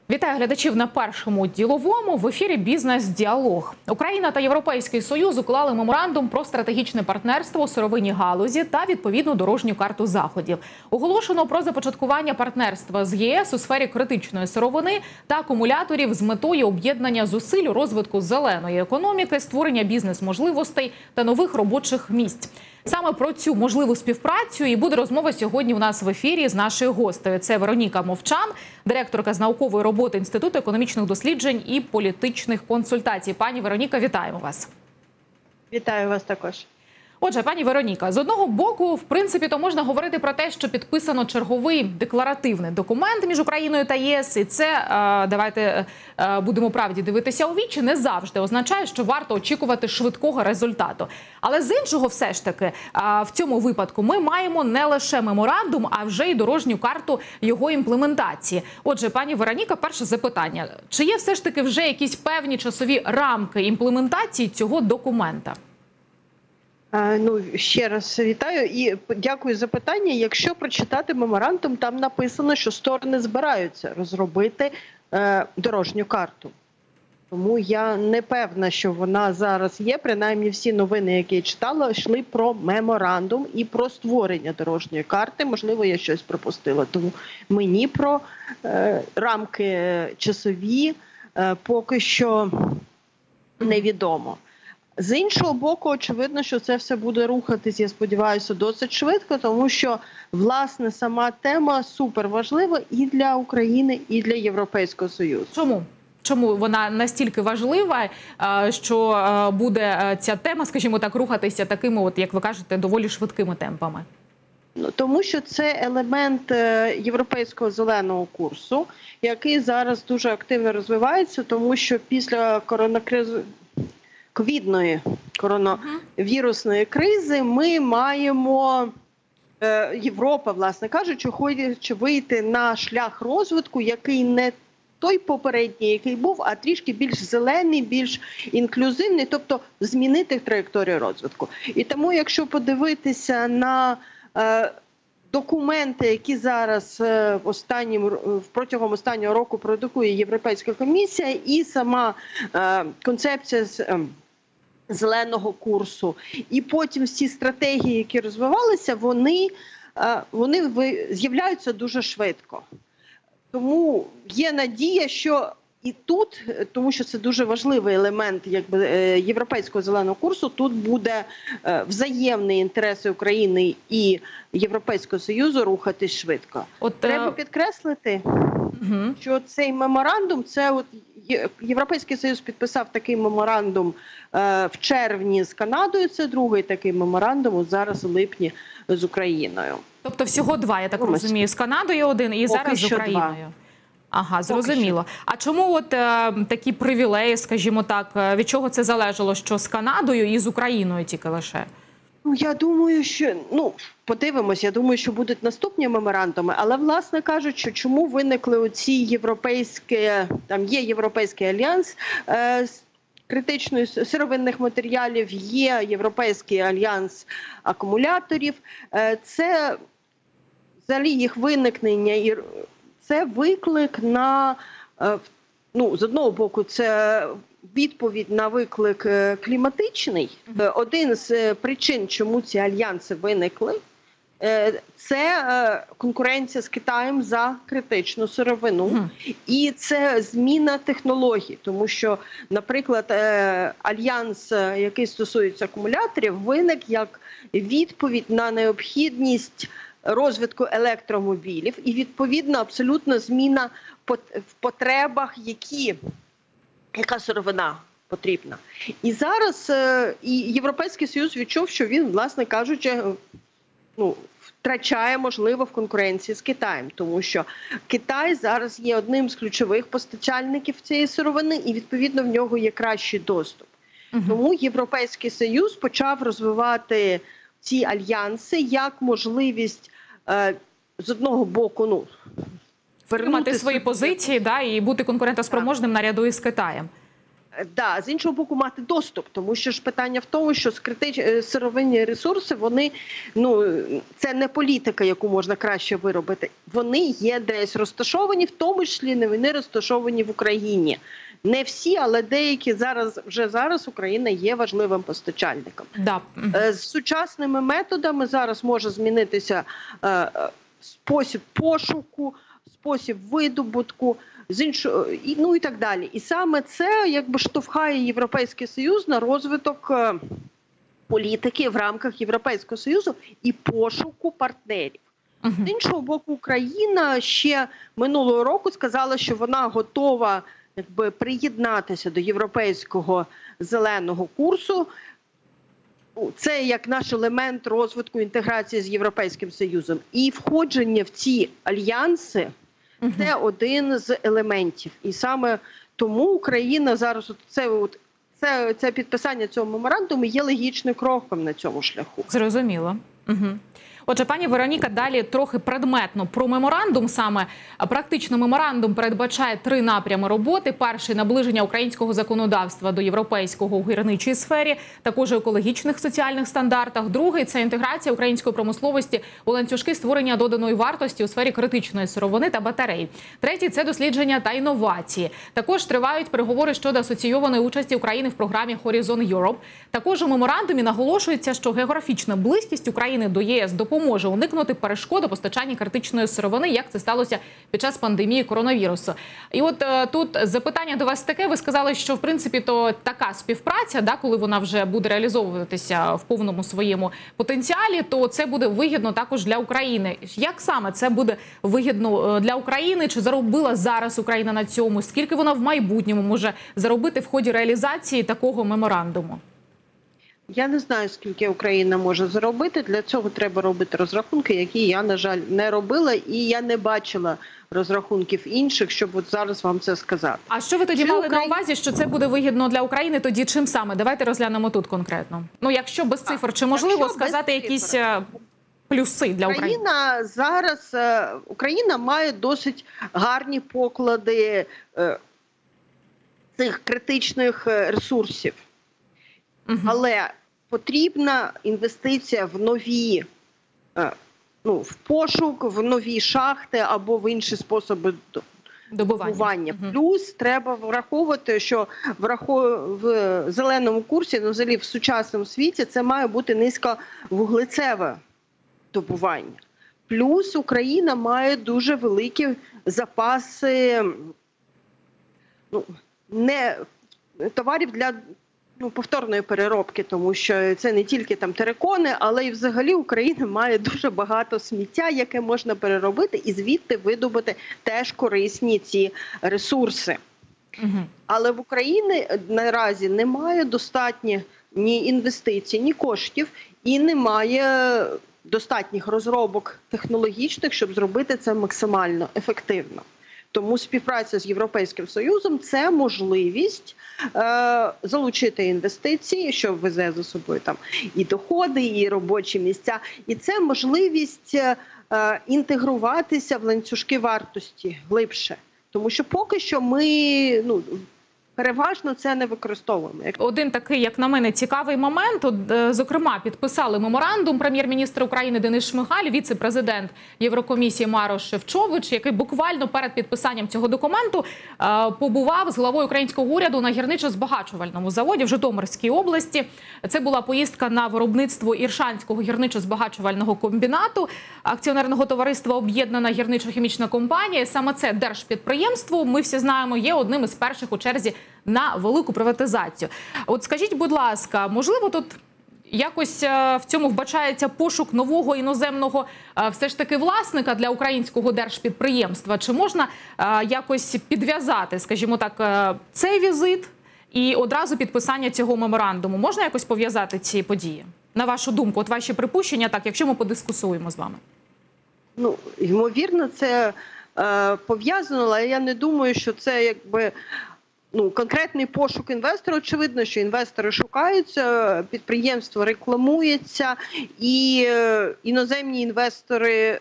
Вітаю глядачів на першому діловому. В ефірі «Бізнес-діалог». Україна та Європейський Союз уклали меморандум про стратегічне партнерство у сировинній галузі та відповідну дорожню карту заходів. Оголошено про започаткування партнерства з ЄС у сфері критичної сировини та акумуляторів з метою об'єднання зусиль у розвитку зеленої економіки, створення бізнес-можливостей та нових робочих місць. Саме про цю можливу співпрацю і буде розмова сьогодні у нас в ефірі з нашою гостею. Це Вероніка Мовчан, директорка з наукової роботи Інституту економічних досліджень і політичних консультацій. Пані Вероніка, вітаємо вас. Вітаю вас також. Отже, пані Вероніка, з одного боку, в принципі, то можна говорити про те, що підписано черговий декларативний документ між Україною та ЄС. І це, давайте будемо правді дивитися у вічі, не завжди означає, що варто очікувати швидкого результату. Але з іншого, все ж таки, в цьому випадку ми маємо не лише меморандум, а вже й дорожню карту його імплементації. Отже, пані Вероніка, перше запитання. Чи є все ж таки вже якісь певні часові рамки імплементації цього документа? Ще раз вітаю і дякую за питання. Якщо прочитати меморандум, там написано, що сторони збираються розробити дорожню карту. Тому я не певна, що вона зараз є. Принаймні всі новини, які я читала, йшли про меморандум і про створення дорожньої карти. Можливо, я щось пропустила. Тому мені про рамки часові поки що невідомо. З іншого боку, очевидно, що це все буде рухатись, я сподіваюся, досить швидко, тому що, власне, сама тема суперважлива і для України, і для Європейського Союзу. Чому? Чому вона настільки важлива, що буде ця тема, скажімо так, рухатися такими, от, як ви кажете, доволі швидкими темпами? Тому що це елемент європейського зеленого курсу, який зараз дуже активно розвивається, тому що після ковідної коронавірусної кризи ми маємо, Європа, власне кажучи, хоче вийти на шлях розвитку, який не той попередній, який був, а трішки більш зелений, більш інклюзивний, тобто змінити траєкторію розвитку. І тому, якщо подивитися на документи, які зараз протягом останнього року продукує Європейська комісія, і сама концепція зеленого курсу, і потім всі стратегії, які розвивалися, вони з'являються дуже швидко. Тому є надія, що і тут, тому що це дуже важливий елемент європейського зеленого курсу, тут буде взаємний інтерес України і Європейського Союзу рухатись швидко. Треба підкреслити, що цей меморандум, Європейський Союз підписав такий меморандум в червні з Канадою, це другий такий меморандум, зараз у липні з Україною. Тобто всього два, я так розумію, з Канадою один і зараз з Україною. Ага, зрозуміло. А чому от такі привілеї, скажімо так, від чого це залежало, що з Канадою і з Україною тільки лише? Я думаю, що, подивимось, я думаю, що будуть наступні меморандуми, але, власне кажучи, чому виникли оці європейські, там є Європейський альянс критичної сировинних матеріалів, є Європейський альянс акумуляторів, це взагалі їх виникнення і це виклик на, з одного боку, це відповідь на виклик кліматичний. Один з причин, чому ці альянси виникли, це конкуренція з Китаєм за критичну сировину. І це зміна технологій, тому що, наприклад, альянс, який стосується акумуляторів, виник як відповідь на необхідність розвитку електромобілів і, відповідно, абсолютно зміна в потребах, яка сировина потрібна. І зараз і Європейський Союз відчув, що він, власне кажучи, втрачає, можливо, в конкуренції з Китаєм, тому що Китай зараз є одним з ключових постачальників цієї сировини і, відповідно, в нього є кращий доступ. Тому Європейський Союз почав розвивати ці альянси як можливість з одного боку, вернути свої позиції, і бути конкурентоспроможним наряду із Китаєм. Да, з іншого боку, мати доступ, тому що ж питання в тому, що сировинні ресурси, вони, це не політика, яку можна краще виробити. Вони є десь розташовані, в тому числі не вони розташовані в Україні. Не всі, але деякі вже зараз Україна є важливим постачальником. Да. З сучасними методами зараз може змінитися спосіб пошуку, спосіб видобутку, і так далі. І саме це якби штовхає Європейський Союз на розвиток політики в рамках Європейського Союзу і пошуку партнерів. З іншого боку, Україна ще минулого року сказала, що вона готова приєднатися до європейського зеленого курсу. Це як наш елемент розвитку інтеграції з Європейським Союзом. І входження в ці альянси – це один з елементів. І саме тому Україна зараз, це підписання цього меморандуму є логічним кроком на цьому шляху. Зрозуміло. Отже, пані Вероніка, далі трохи предметно про меморандум. Саме практично меморандум передбачає 3 напрями роботи. Перший – наближення українського законодавства до європейського у гірничій сфері, також у екологічних соціальних стандартах. Другий – це інтеграція української промисловості у ланцюжки створення доданої вартості у сфері критичної сировини та батарей. Третій – це дослідження та інновації. Також тривають переговори щодо асоційованої участі України в програмі Horizon Europe. Також у меморандумі наголошується, що географічна близькість України до ЄС допоможе уникнути перешкод у постачанні критичної сировини, як це сталося під час пандемії коронавірусу. І от тут запитання до вас таке. Ви сказали, що в принципі то така співпраця, коли вона вже буде реалізовуватися в повному своєму потенціалі, то це буде вигідно також для України. Як саме це буде вигідно для України? Чи заробила зараз Україна на цьому? Скільки вона в майбутньому може заробити в ході реалізації такого меморандуму? Я не знаю, скільки Україна може заробити. Для цього треба робити розрахунки, які я, на жаль, не робила. І я не бачила розрахунків інших, щоб от зараз вам це сказати. А що ви тоді мали на увазі, що це буде вигідно для України? Тоді чим саме? Давайте розглянемо тут конкретно. Якщо без цифр, чи можливо сказати якісь плюси для України? Україна має досить гарні поклади цих критичних ресурсів. Але потрібна інвестиція в нові, в пошук, в нові шахти або в інші способи добування. Плюс треба враховувати, що в зеленому курсі, взагалі в сучасному світі, це має бути низьковуглецеве добування. Плюс Україна має дуже великі запаси товарів для повторної переробки, тому що це не тільки терикони, але й взагалі Україна має дуже багато сміття, яке можна переробити і звідти видобути теж корисні ці ресурси. Але в Україні наразі немає достатньо ні інвестицій, ні коштів і немає достатніх розробок технологічних, щоб зробити це максимально ефективно. Тому співпраця з Європейським Союзом – це можливість залучити інвестиції, що везе за собою і доходи, і робочі місця. І це можливість інтегруватися в ланцюжки вартості глибше. Тому що поки що ми переважно це не використовуємо. Один такий, як на мене, цікавий момент. Зокрема, підписали меморандум прем'єр-міністр України Денис Шмигаль, віце-президент Єврокомісії Марош Шефчович, який буквально перед підписанням цього документу побував з главою українського уряду на гірничо-збагачувальному заводі в Житомирській області. Це була поїздка на виробництво Іршанського гірничо-збагачувального комбінату акціонерного товариства «Об'єднана гірничо-хімічна компанія». Саме це держпідприємство, ми всі знаємо, є одним із перших у черзі на велику приватизацію. От скажіть, будь ласка, можливо, тут якось в цьому вбачається пошук нового іноземного все ж таки власника для українського держпідприємства? Чи можна якось підв'язати, скажімо так, цей візит і одразу підписання цього меморандуму? Можна якось пов'язати ці події? На вашу думку, от ваші припущення, якщо ми подискусуємо з вами. Ймовірно, це пов'язано, але я не думаю, що це конкретний пошук інвестора. Очевидно, що інвестори шукаються, підприємство рекламується, і іноземні інвестори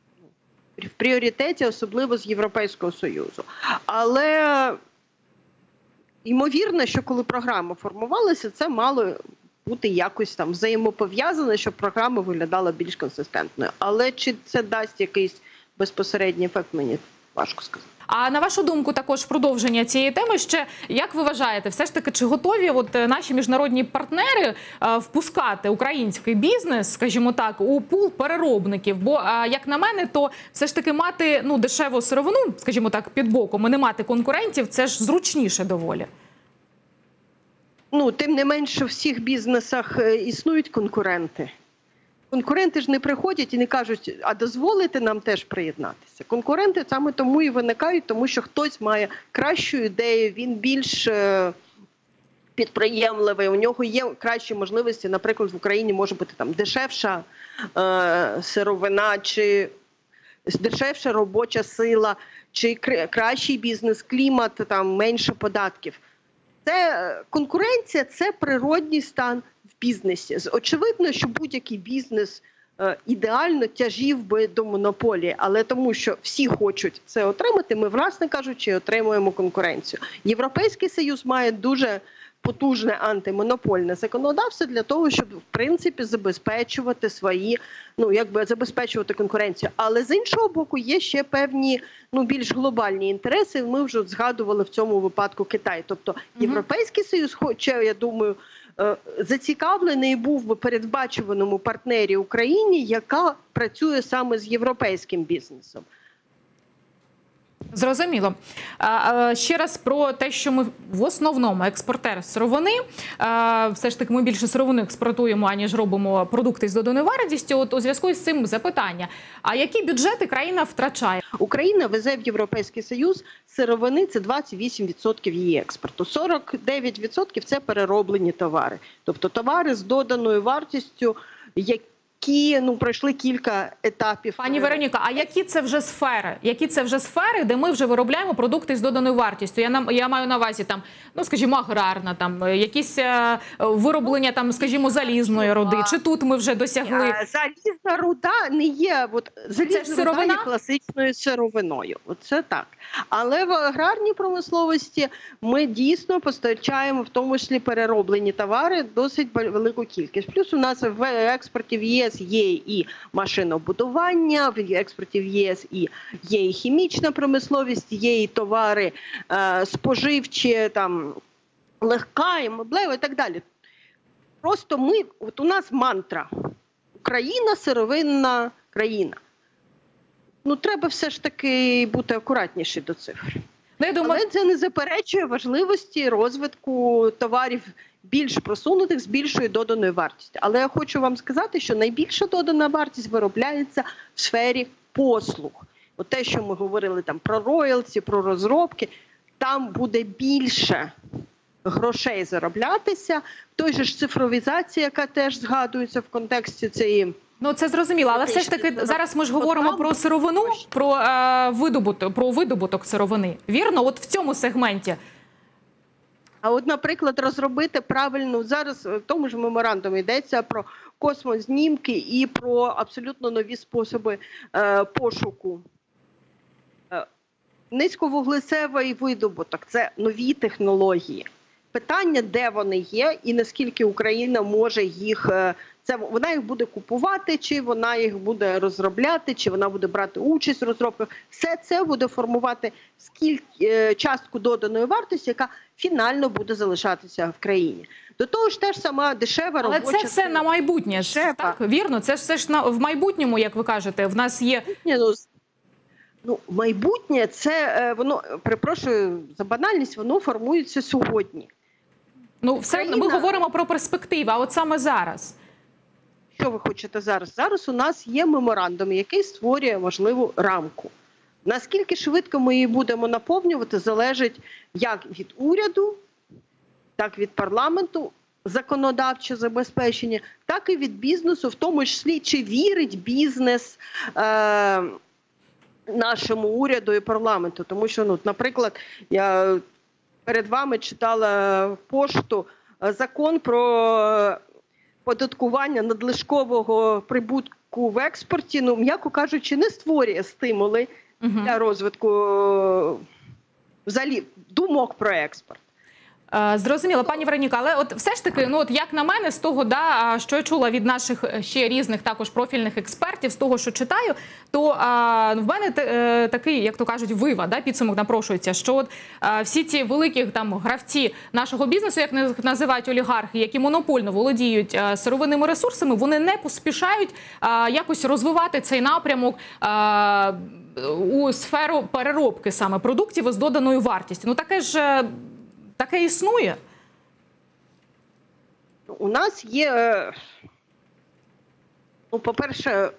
в пріоритеті, особливо з Європейського Союзу. Але ймовірно, що коли програма формувалася, це мало бути якось там взаємопов'язане, щоб програма виглядала більш консистентною. Але чи це дасть якийсь безпосередній ефект, мені важко сказати. А на вашу думку, також продовження цієї теми ще, як ви вважаєте, все ж таки, чи готові наші міжнародні партнери впускати український бізнес, скажімо так, у пул переробників? Бо, як на мене, то все ж таки мати дешеву сировину, скажімо так, під боком, і не мати конкурентів, це ж зручніше доволі. Тим не менше, в всіх бізнесах існують конкуренти. Конкуренти ж не приходять і не кажуть, а дозволите нам теж приєднатися. Конкуренти саме тому і виникають, тому що хтось має кращу ідею, він більш підприємливий, у нього є кращі можливості. Наприклад, в Україні може бути там дешевша сировина, чи дешевша робоча сила, чи кращий бізнес-клімат, там менше податків. Це конкуренція, це природній стан в бізнесі. Очевидно, що будь-який бізнес ідеально тяжів би до монополії, але тому, що всі хочуть це отримати, ми, власне кажучи, отримуємо конкуренцію. Європейський Союз має дуже потужне антимонопольне законодавство для того, щоб, в принципі, забезпечувати забезпечувати конкуренцію. Але з іншого боку, є ще певні, більш глобальні інтереси. Ми вже згадували в цьому випадку Китай. Тобто Європейський Союз, хоча, я думаю, зацікавлений був би передбачуваному партнері Україні, яка працює саме з європейським бізнесом. Зрозуміло. Ще раз про те, що ми в основному експортер сировини. Все ж таки ми більше сировину експортуємо, аніж робимо продукти з доданою вартістю. От у зв'язку з цим запитання. А які бюджети країна втрачає? Україна везе в Європейський Союз сировини, це 28% її експорту. 49% – це перероблені товари. Тобто товари з доданою вартістю, які пройшли кілька етапів. Пані Вероніка, а які це вже сфери? Які це вже сфери, де ми вже виробляємо продукти з доданою вартістю? Я маю на увазі скажімо, аграрна, якісь вироблення скажімо, залізної руди. Чи тут ми вже досягли? Залізна руда не є, залізна руда є класичною сировиною. Це так. Але в аграрній промисловості ми дійсно постачаємо в тому числі перероблені товари досить велику кількість. Плюс у нас в експорті в ЄС є і машинобудування, в експорті в ЄС є і хімічна промисловість, є і товари споживчі, легка, і меблева і так далі. Просто у нас мантра «Україна – сировинна країна». Треба все ж таки бути акуратніші до цифр. Але це не заперечує важливості розвитку товарів більш просунутих з більшою доданою вартістю. Але я хочу вам сказати, що найбільша додана вартість виробляється в сфері послуг. Те, що ми говорили про роялті, про розробки, там буде більше грошей зароблятися. Той же ж цифровізація, яка теж згадується в контексті цієї... Це зрозуміло, але все ж таки зараз ми ж говоримо про сировину, про видобуток сировини. Вірно? От в цьому сегменті. А наприклад, розробити правильно, зараз в тому ж меморандумі йдеться про космознімки і про абсолютно нові способи пошуку. Низьковуглецевий видобуток – це нові технології. Питання, де вони є і наскільки Україна може їх... Вона їх буде купувати, чи вона їх буде розробляти, чи вона буде брати участь в розробках. Все це буде формувати частку доданої вартості, яка фінально буде залишатися в країні. До того ж, теж сама дешева робоча... Але це все на майбутнє, так? Вірно? Це все ж в майбутньому, як ви кажете, в нас є... Майбутнє, це, перепрошую за банальність, воно формується сьогодні. Ми говоримо про перспективи, а от саме зараз... Що ви хочете зараз? Зараз у нас є меморандум, який створює можливу рамку. Наскільки швидко ми її будемо наповнювати, залежить як від уряду, так і від парламенту, законодавче забезпечення, так і від бізнесу, в тому числі, чи вірить бізнес нашому уряду і парламенту. Тому що, наприклад, я перед вами читала пошту закон про... податкування надлишкового прибутку в експорті, м'яко кажучи, не створює стимули для розвитку взагалі думок про експорт. Зрозуміло, пані Вероніка, але от все ж таки, ну от як на мене, з того, що я чула від наших ще різних також профільних експертів, з того, що читаю, то в мене такий, як то кажуть, вива, підсумок напрошується, що от всі ці великі там гравці нашого бізнесу, як називають олігархи, які монопольно володіють сировинними ресурсами, вони не поспішають якось розвивати цей напрямок у сферу переробки саме продуктів із доданою вартістю. Ну таке існує? У нас є, ну, по-перше,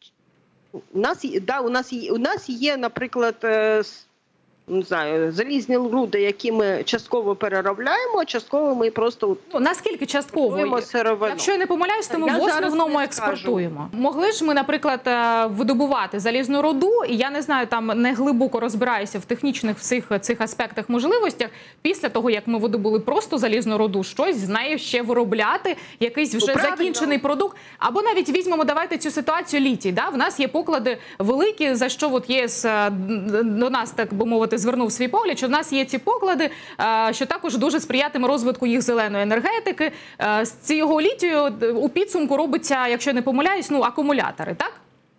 у нас є, наприклад, не знаю, залізні руди, які ми частково переробляємо, а частково ми просто... Ну, наскільки частково? Якщо я не помиляюсь, то ми в основному експортуємо. Могли ж ми, наприклад, видобувати залізну руду, і я не знаю, там не глибоко розбираюся в технічних всіх цих аспектах, можливостях, після того, як ми видобули просто залізну руду, щось з нею ще виробляти, якийсь вже закінчений продукт. Або навіть візьмемо, давайте цю ситуацію літій. В нас є поклади великі, за що от ЄС до нас, так би мовити, звернув свій погляд, що в нас є ці поклади, що також дуже сприятиме розвитку їх зеленої енергетики. З цього літію у підсумку робиться, якщо я не помиляюсь, ну, акумулятори, так?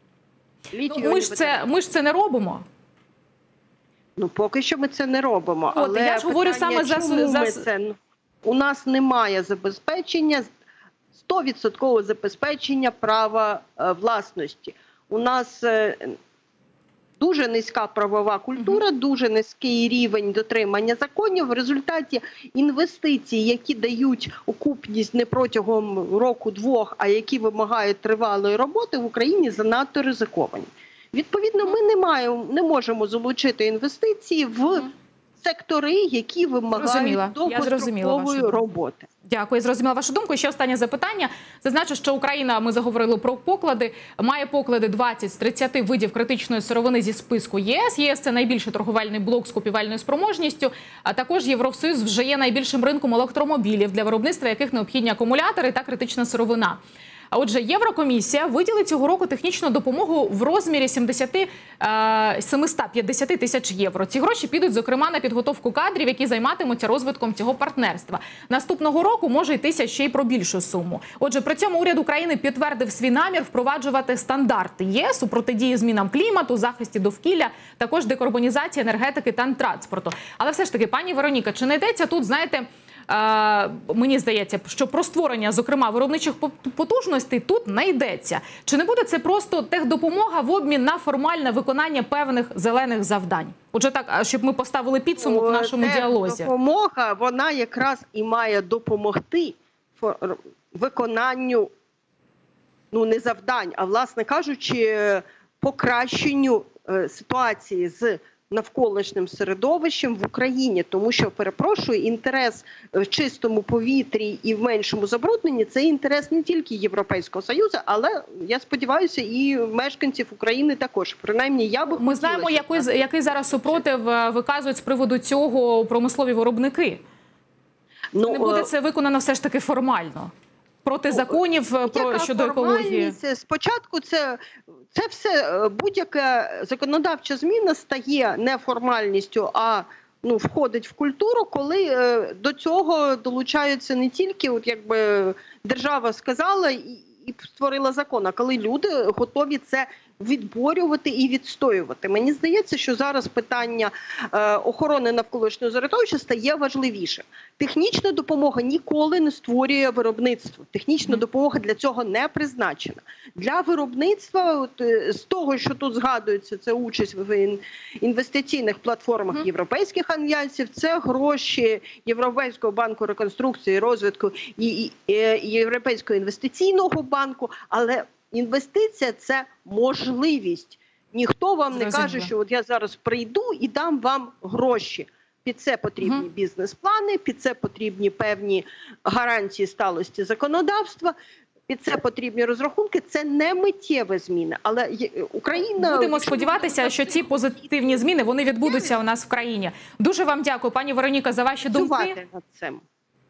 Ми ж це не робимо. Ну, поки що ми це не робимо. От, але я ж говорю саме у нас немає забезпечення, 100% забезпечення права власності. У нас дуже низька правова культура, дуже низький рівень дотримання законів. В результаті інвестицій, які дають окупність не протягом року-двох, а які вимагають тривалої роботи, в Україні занадто ризиковані. Відповідно, ми не можемо залучити інвестиції в сектори, які вимагають довгострокової роботи. Дякую, зрозуміла вашу думку. І ще останнє запитання. Зазначу, що Україна, ми заговорили про поклади, має поклади 20 з 30 видів критичної сировини зі списку ЄС. ЄС – це найбільший торговельний блок з купівельною спроможністю. А також Євросоюз вже є найбільшим ринком електромобілів, для виробництва яких необхідні акумулятори та критична сировина. А отже, Єврокомісія виділить цього року технічну допомогу в розмірі 750 тисяч євро. Ці гроші підуть, зокрема, на підготовку кадрів, які займатимуться розвитком цього партнерства. Наступного року може йтися ще й про більшу суму. Отже, при цьому уряд України підтвердив свій намір впроваджувати стандарти єС у протидії змінам клімату, захисті довкілля, також декарбонізації енергетики та транспорту. Але все ж таки, пані Вероніка, чи не йдеться тут, знаєте, мені здається, що про створення, зокрема, виробничих потужностей тут не йдеться. Чи не буде це просто техдопомога в обмін на формальне виконання певних зелених завдань? Отже, так, щоб ми поставили підсумок в нашому діалозі. Техдопомога, вона якраз і має допомогти виконанню, ну, не завдань, а, власне кажучи, покращенню ситуації з навколишнім середовищем в Україні, тому що, перепрошую, інтерес в чистому повітрі і в меншому забрудненні – це інтерес не тільки Європейського Союзу, але, я сподіваюся, і мешканців України також. Принаймні, я би хотіла. Ми знаємо, який зараз супротив виказують з приводу цього промислові виробники. Не буде це виконано все ж таки формально? Проти законів щодо екології? Спочатку це все, будь-яка законодавча зміна стає не формальністю, а входить в культуру, коли до цього долучаються не тільки, держава сказала і створила закон, а коли люди готові це відборювати і відстоювати. Мені здається, що зараз питання охорони навколишнього середовища стає важливіше. Технічна допомога ніколи не створює виробництво. Технічна допомога для цього не призначена. Для виробництва, з того, що тут згадується, це участь в інвестиційних платформах європейських альянсів, це гроші Європейського банку реконструкції і розвитку і Європейського інвестиційного банку, але інвестиція – це можливість. Ніхто вам не каже, що от я зараз прийду і дам вам гроші. Під це потрібні бізнес-плани, під це потрібні певні гарантії сталості законодавства, під це потрібні розрахунки. Це не миттєві зміни. Але Україна... Будемо сподіватися, що ці позитивні зміни, вони відбудуться у нас в країні. Дуже вам дякую, пані Вероніка, за ваші думки. Над цим.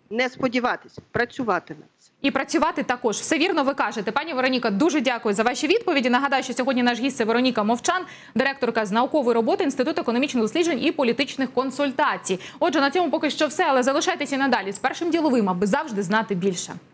Не сподіватися, працювати над цим. І працювати також. Все вірно ви кажете. Пані Вероніка, дуже дякую за ваші відповіді. Нагадаю, що сьогодні наш гість – це Вероніка Мовчан, директорка з наукової роботи Інституту економічних досліджень і політичних консультацій. Отже, на цьому поки що все, але залишайтеся і надалі з Першим діловим, аби завжди знати більше.